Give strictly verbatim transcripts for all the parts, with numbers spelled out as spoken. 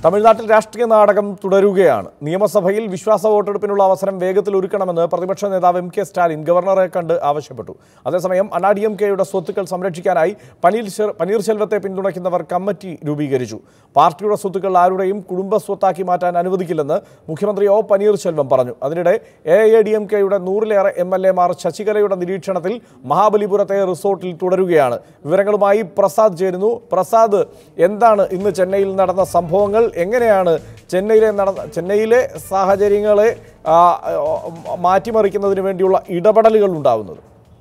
തമിഴ്നാട്ടിൽ രാഷ്ട്രീയ നാടകം തുടരുകയാണ്. നിയമസഭയിൽ വിശ്വാസ വോട്ടെടുപ്പിനുള്ള അവസരം വേഗത്തിൽ ഒരുക്കണമെന്ന് പ്രതിപക്ഷ നേതാവ് എം കെ സ്റ്റാലിൻ ഗവർണറെ കണ്ട് ആവശ്യപ്പെട്ടു. അതേസമയം അണ്ണാ ഡി എം കെയുടെ സ്വത്തുക്കൾ സംരക്ഷിക്കാനായി പനീർശെൽവത്തെ പിന്തുണയ്ക്കുന്നവർ കമ്മിറ്റി രൂപീകരിച്ചു. പാർട്ടിയുടെ സ്വത്തുക്കൾ ആരുടെയും കുടുംബ സ്വത്താക്കി മാറ്റാൻ അനുവദിക്കില്ലെന്ന് മുഖ്യമന്ത്രി ഒ പനീർശെൽവം പറഞ്ഞു. അതിനിടെ എ ഐ ഡി എം കെയുടെ നൂറിലേറെ എം എൽ എമാർ ശശികലയുടെ നിരീക്ഷണത്തിൽ മഹാബലിപുരത്തെ റിസോർട്ടിൽ തുടരുകയാണ്. വിവരങ്ങളുമായി പ്രസാദ് ചേരുന്നു. പ്രസാദ്, എന്താണ് ഇന്ന് ചെന്നൈയിൽ നടന്ന സംഭവങ്ങൾ? എങ്ങനെയാണ് ചെന്നൈയിലെ നടന്ന ചെന്നൈയിലെ സാഹചര്യങ്ങളെ മാറ്റിമറിക്കുന്നതിന് വേണ്ടിയുള്ള ഇടപെടലുകൾ ഉണ്ടാവുന്നത്?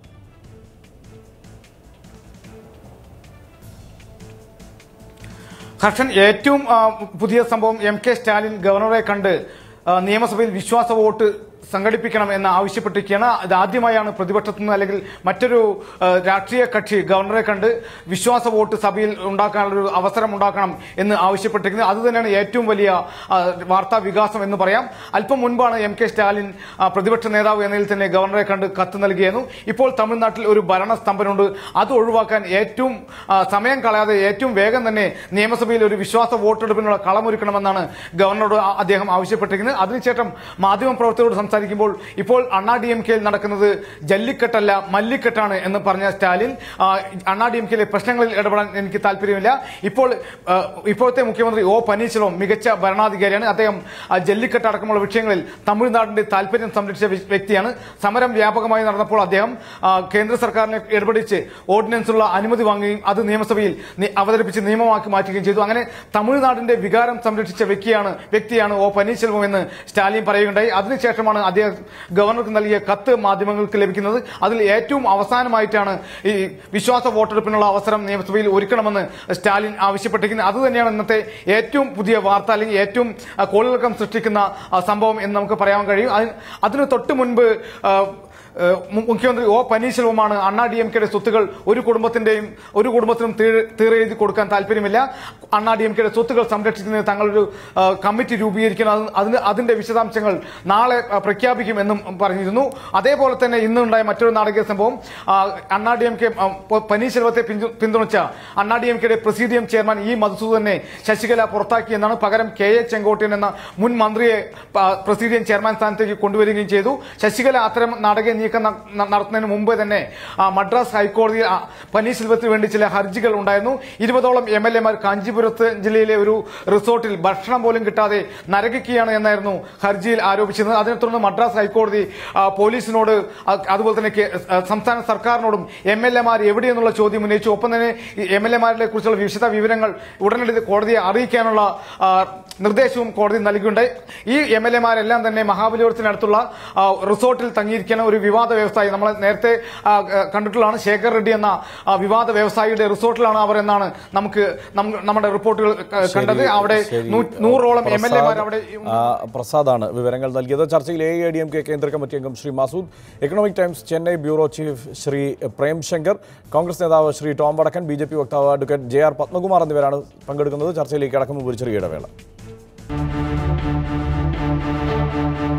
ഹർഷൻ, ഏറ്റവും പുതിയ സംഭവം എം കെ സ്റ്റാലിൻ ഗവർണറെ കണ്ട് നിയമസഭയിൽ വിശ്വാസ വോട്ട് സംഘടിപ്പിക്കണം എന്ന് ആവശ്യപ്പെട്ടിരിക്കുകയാണ്. അത് ആദ്യമായാണ് പ്രതിപക്ഷത്തു നിന്ന് അല്ലെങ്കിൽ മറ്റൊരു രാഷ്ട്രീയ കക്ഷി ഗവർണറെ കണ്ട് വിശ്വാസ വോട്ട് സഭയിൽ ഉണ്ടാക്കാനുള്ളൊരു അവസരം ഉണ്ടാക്കണം എന്ന് ആവശ്യപ്പെട്ടിരിക്കുന്നത്. അതുതന്നെയാണ് ഏറ്റവും വലിയ വാർത്താ വികാസം എന്ന് പറയാം. അല്പം മുൻപാണ് എം കെ സ്റ്റാലിൻ പ്രതിപക്ഷ നേതാവ് എന്നതിൽ തന്നെ ഗവർണറെ കണ്ട് കത്ത് നൽകിയിരുന്നു. ഇപ്പോൾ തമിഴ്നാട്ടിൽ ഒരു ഭരണസ്തംഭനുണ്ട്. അത് ഒഴിവാക്കാൻ ഏറ്റവും സമയം കളയാതെ ഏറ്റവും വേഗം തന്നെ നിയമസഭയിൽ ഒരു വിശ്വാസ വോട്ടെടുപ്പിനുള്ള കളമൊരുക്കണമെന്നാണ് ഗവർണറോട് അദ്ദേഹം ആവശ്യപ്പെട്ടിരിക്കുന്നത്. അതിനുശേഷം മാധ്യമപ്രവർത്തകരോട് സംസാരിക്കുമ്പോൾ ഇപ്പോൾ അണ്ണാ ഡി എം കെയിൽ നടക്കുന്നത് ജല്ലിക്കെട്ടല്ല മല്ലിക്കെട്ടാണ് എന്ന് പറഞ്ഞ സ്റ്റാലിൻ അണ്ണാ ഡി എം കെയിലെ പ്രശ്നങ്ങളിൽ ഇടപെടാൻ എനിക്ക് താല്പര്യമില്ല. ഇപ്പോൾ ഇപ്പോഴത്തെ മുഖ്യമന്ത്രി ഒ പനീർശെൽവം മികച്ച ഭരണാധികാരിയാണ്. അദ്ദേഹം ജല്ലിക്കെട്ട് അടക്കമുള്ള വിഷയങ്ങളിൽ തമിഴ്നാടിന്റെ താല്പര്യം സംരക്ഷിച്ച വ്യക്തിയാണ്. സമരം വ്യാപകമായി നടന്നപ്പോൾ അദ്ദേഹം കേന്ദ്ര സർക്കാരിനെ ഇടപെടിച്ച് ഓർഡിനൻസുള്ള അനുമതി വാങ്ങുകയും അത് നിയമസഭയിൽ അവതരിപ്പിച്ച് നിയമമാക്കി മാറ്റുകയും ചെയ്തു. അങ്ങനെ തമിഴ്നാടിന്റെ വികാരം സംരക്ഷിച്ച വ്യക്തിയാണ് വ്യക്തിയാണ് ഒ പനീർശെൽവം എന്ന് സ്റ്റാലിൻ പറയുകയുണ്ടായി. അതിനുശേഷമാണ് അദ്ദേഹം ഗവർണർക്ക് നൽകിയ കത്ത് മാധ്യമങ്ങൾക്ക് ലഭിക്കുന്നത്. അതിൽ ഏറ്റവും അവസാനമായിട്ടാണ് ഈ വിശ്വാസ വോട്ടെടുപ്പിനുള്ള അവസരം നിയമസഭയിൽ ഒരുക്കണമെന്ന് സ്റ്റാലിൻ ആവശ്യപ്പെട്ടിരിക്കുന്നത്. അതുതന്നെയാണ് ഇന്നത്തെ ഏറ്റവും പുതിയ വാർത്ത അല്ലെങ്കിൽ ഏറ്റവും കോളിളക്കം സൃഷ്ടിക്കുന്ന സംഭവം എന്ന് നമുക്ക് പറയാൻ കഴിയും. അതിന് തൊട്ട് മുൻപ് മുഖ്യമന്ത്രി ഒ പനീർശെൽവമാണ് അണ്ണാ ഡി എം കെയുടെ സ്വത്തുകൾ ഒരു കുടുംബത്തിന്റെയും ഒരു കുടുംബത്തിനും തീരെഴുതി കൊടുക്കാൻ താല്പര്യമില്ല, അണ്ണാ ഡി എം കെയുടെ സ്വത്തുകൾ സംരക്ഷിക്കുന്നതിന് തങ്ങളൊരു കമ്മിറ്റി രൂപീകരിക്കണം, അതിന് അതിന്റെ വിശദാംശങ്ങൾ നാളെ പ്രഖ്യാപിക്കും എന്നും പറഞ്ഞിരുന്നു. അതേപോലെ തന്നെ ഇന്നുണ്ടായ മറ്റൊരു നാടകീയ സംഭവം, അണ്ണാ ഡി എം കെ പനീർശെൽവത്തെ പിന്തുണച്ച അണ്ണാ ഡി എം കെയുടെ പ്രസിഡിയം ചെയർമാൻ ഇ മധുസൂദനെ ശശികല പുറത്താക്കിയെന്നാണ്. പകരം കെ എ ചെങ്കോട്ടൻ എന്ന മുൻ മന്ത്രിയെ പ്രസിഡിയം ചെയർമാൻ സ്ഥാനത്തേക്ക് കൊണ്ടുവരികയും ചെയ്തു. ശശികല അത്തരം നാടകീയ നീക്കം നടത്തുന്നതിന് മുമ്പ് തന്നെ മദ്രാസ് ഹൈക്കോടതിയിൽ പനീർശെൽവത്തിന് വേണ്ടി ചില ഹർജികൾ ഉണ്ടായിരുന്നു. ഇരുപതോളം എം എൽ എമാർ കാഞ്ചീപുരത്ത് ജില്ലയിലെ ഒരു റിസോർട്ടിൽ ഭക്ഷണം പോലും കിട്ടാതെ നരകിക്കുകയാണ് എന്നായിരുന്നു ഹർജിയിൽ ആരോപിച്ചിരുന്നത്. അതിനെ തുടർന്ന് മദ്രാസ് ഹൈക്കോടതി പോലീസിനോട് അതുപോലെ തന്നെ സംസ്ഥാന സർക്കാരിനോടും എം എൽ എമാർ എവിടെയെന്നുള്ള ചോദ്യം ഉന്നയിച്ചു. ഒപ്പം തന്നെ എം എൽ എമാരെ കുറിച്ചുള്ള വിശദ വിവരങ്ങൾ ഉടനടി കോടതിയെ അറിയിക്കാനുള്ള നിർദ്ദേശവും കോടതി നൽകിയുണ്ടായി. ഈ എം എൽ എമാരെല്ലാം തന്നെ മഹാബലിപുരത്തിനടുത്തുള്ള റിസോർട്ടിൽ തങ്ങിയിരിക്കുന്ന ഒരു വിവാദ വ്യവസായി, നമ്മൾ നേരത്തെ കണ്ടിട്ടുള്ളതാണ്, ശേഖർ റെഡ്ഡി എന്ന വിവാദ വ്യവസായിയുടെ റിസോർട്ടിലാണ് അവർ എന്നാണ് നമുക്ക് നമ്മുടെ റിപ്പോർട്ടുകൾ കണ്ടത്. അവിടെ നൂറോളം എം എൽ എമാർ അവിടെ. പ്രസാദാണ് വിവരങ്ങൾ നൽകിയത്. ചർച്ചയിൽ A I D M K കേന്ദ്ര കമ്മിറ്റി അംഗം Shri Masood, economic times Chennai bureau chief Shri Prem Shankar, Congress നേതാവ് Shri Tom Vadakkan, B J P വക്താവ് അഡ്വക്കേറ്റ് ജെ ആർ പത്മകുമാർ എന്നിവരാണ് പങ്കെടുക്കുന്നത്. ചർച്ചയിലേക്ക് കടക്കുമ്പോൾ ഒരു ചെറിയ ഇടവേള.